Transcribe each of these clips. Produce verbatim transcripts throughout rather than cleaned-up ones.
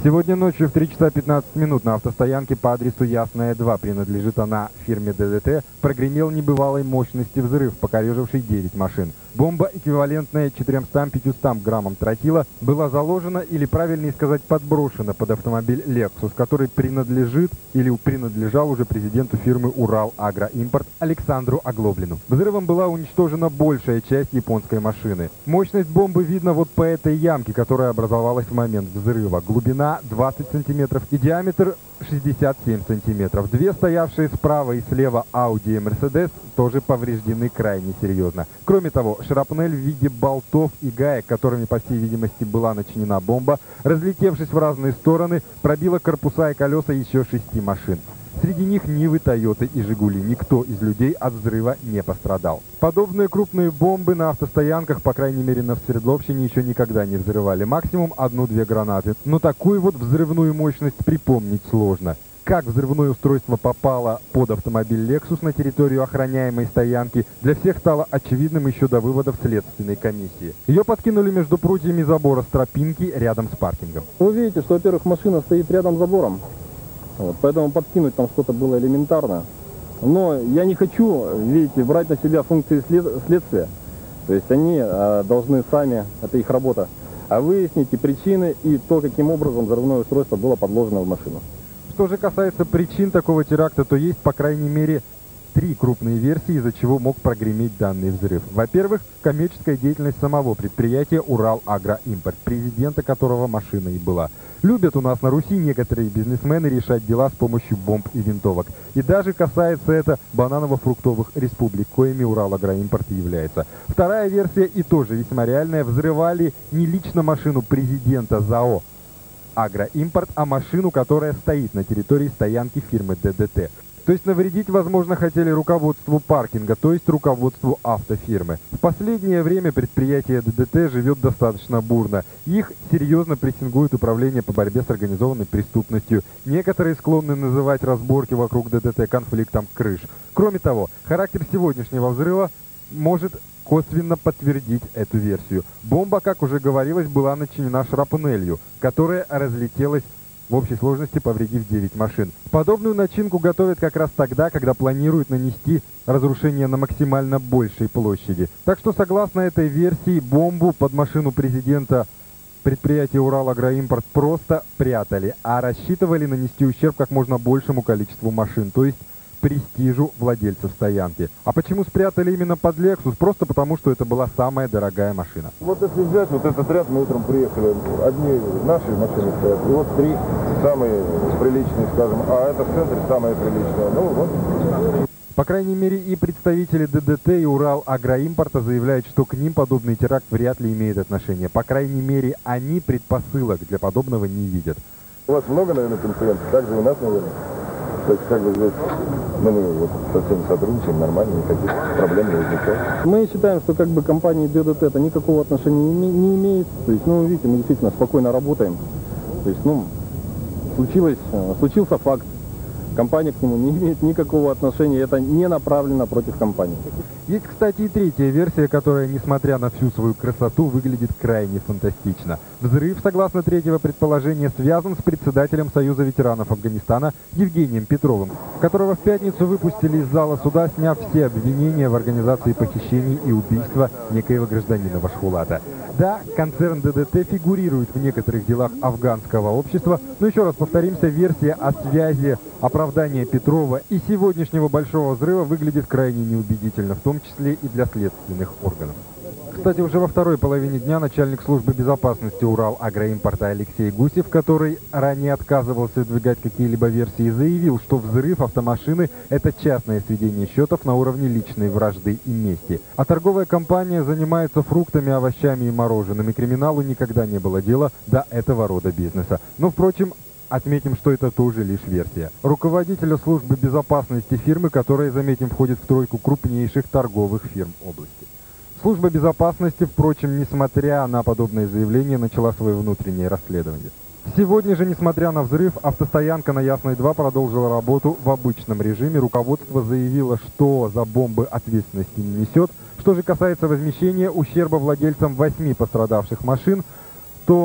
Сегодня ночью в три часа пятнадцать минут на автостоянке по адресу Ясная два, принадлежит она фирме ДДТ, прогремел небывалой мощности взрыв, покореживший девять машин. Бомба, эквивалентная четырёмстам-пятистам граммам тротила, была заложена, или правильнее сказать, подброшена под автомобиль Lexus, который принадлежит или принадлежал уже президенту фирмы «Урал-Агроимпорт» Александру Оглоблину. Взрывом была уничтожена большая часть японской машины. Мощность бомбы видно вот по этой ямке, которая образовалась в момент взрыва. Глубина двадцать сантиметров и диаметр шестьдесят семь сантиметров. Две стоявшие справа и слева Audi и Mercedes тоже повреждены крайне серьезно. Кроме того, шрапнель в виде болтов и гаек, которыми, по всей видимости, была начинена бомба, разлетевшись в разные стороны, пробила корпуса и колеса еще шести машин. Среди них Нивы, Тойоты и Жигули. Никто из людей от взрыва не пострадал. Подобные крупные бомбы на автостоянках, по крайней мере на Свердловщине, еще никогда не взрывали. Максимум одну-две гранаты. Но такую вот взрывную мощность припомнить сложно. Как взрывное устройство попало под автомобиль Lexus на территорию охраняемой стоянки, для всех стало очевидным еще до выводов следственной комиссии. Ее подкинули между прутьями забора с тропинки рядом с паркингом. Вы видите, что, во-первых, машина стоит рядом с забором. Вот, поэтому подкинуть там что-то было элементарно. Но я не хочу, видите, брать на себя функции след следствия. То есть они э, должны сами, это их работа, а выяснить и причины, и то, каким образом взрывное устройство было подложено в машину. Что же касается причин такого теракта, то есть, по крайней мере, три крупные версии, из-за чего мог прогреметь данный взрыв. Во-первых, коммерческая деятельность самого предприятия «Урал-Агроимпорт», президента которого машина и была. Любят у нас на Руси некоторые бизнесмены решать дела с помощью бомб и винтовок. И даже касается это бананово-фруктовых республик, коими «Урал-Агроимпорт» и является. Вторая версия, и тоже весьма реальная, взрывали не лично машину президента ЗАО «Агроимпорт», а машину, которая стоит на территории стоянки фирмы ДДТ. То есть навредить, возможно, хотели руководству паркинга, то есть руководству автофирмы. В последнее время предприятие ДДТ живет достаточно бурно. Их серьезно прессингует управление по борьбе с организованной преступностью. Некоторые склонны называть разборки вокруг ДДТ конфликтом крыш. Кроме того, характер сегодняшнего взрыва может косвенно подтвердить эту версию. Бомба, как уже говорилось, была начинена шрапнелью, которая разлетелась в общей сложности, повредив девять машин. Подобную начинку готовят как раз тогда, когда планируют нанести разрушение на максимально большей площади. Так что, согласно этой версии, бомбу под машину президента предприятия «Урал-Агроимпорт» просто прятали, а рассчитывали нанести ущерб как можно большему количеству машин, то есть престижу владельцев стоянки. А почему спрятали именно под Lexus? Просто потому, что это была самая дорогая машина. Вот если взять вот этот ряд, мы утром приехали, одни наши машины стоят, и вот три самые приличные, скажем, а это в центре самое приличное. Ну вот. По крайней мере, и представители ДДТ и «Урал-Агроимпорта» заявляют, что к ним подобный теракт вряд ли имеет отношение. По крайней мере, они предпосылок для подобного не видят. У вас много, наверное, конкурентов, так же у нас, наверное. То есть, как бы здесь, ну, мы вот со всеми сотрудничаем, нормально, никаких проблем не возникает. Мы считаем, что как бы компании ДДТ это никакого отношения не, не имеет. То есть, ну, видите, мы действительно спокойно работаем. То есть, ну, случилось, случился факт. Компания к нему не имеет никакого отношения, это не направлено против компании. Есть, кстати, и третья версия, которая, несмотря на всю свою красоту, выглядит крайне фантастично. Взрыв, согласно третьего предположения, связан с председателем Союза ветеранов Афганистана Евгением Петровым, которого в пятницу выпустили из зала суда, сняв все обвинения в организации похищений и убийства некоего гражданина Вашхулата. Да, концерн ДДТ фигурирует в некоторых делах афганского общества, но еще раз повторимся, версия о связи оправдания Петрова и сегодняшнего большого взрыва выглядит крайне неубедительно, в том числе и для следственных органов. Кстати, уже во второй половине дня начальник службы безопасности «Урал-Агроимпорта» Алексей Гусев, который ранее отказывался выдвигать какие-либо версии, заявил, что взрыв автомашины – это частное сведение счетов на уровне личной вражды и мести. А торговая компания занимается фруктами, овощами и мороженым, и криминалу никогда не было дела до этого рода бизнеса. Но, впрочем, отметим, что это тоже лишь версия. Руководителя службы безопасности фирмы, которая, заметим, входит в тройку крупнейших торговых фирм области. Служба безопасности, впрочем, несмотря на подобные заявления, начала свое внутреннее расследование. Сегодня же, несмотря на взрыв, автостоянка на Ясной два продолжила работу в обычном режиме. Руководство заявило, что за бомбы ответственности не несет. Что же касается возмещения ущерба владельцам восьми пострадавших машин, то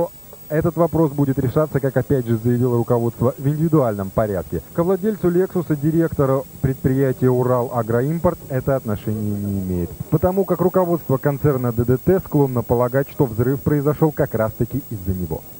Этот вопрос будет решаться, как опять же заявило руководство, в индивидуальном порядке. К владельцу Lexus и директору предприятия «Урал-Агроимпорт» это отношение не имеет. Потому как руководство концерна ДДТ склонно полагать, что взрыв произошел как раз-таки из-за него.